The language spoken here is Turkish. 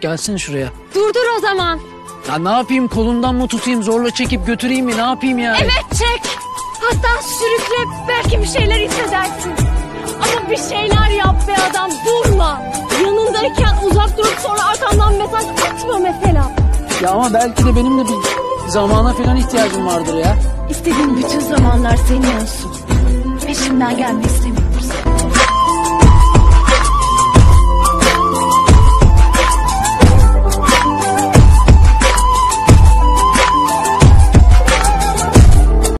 Gelsin şuraya. Durdur o zaman. Ya ne yapayım, kolundan mı tutayım, zorla çekip götüreyim mi, ne yapayım ya? Evet çek. Hatta sürükle, belki bir şeyler hissedersin. Ama bir şeyler yap be adam, durma. Yanındayken uzak durup sonra arkamdan mesaj atma mesela. Ya ama belki de benim de bir zamana falan ihtiyacım vardır ya. İstediğin bütün zamanlar senin olsun. Peşimden gelme istemiyorum.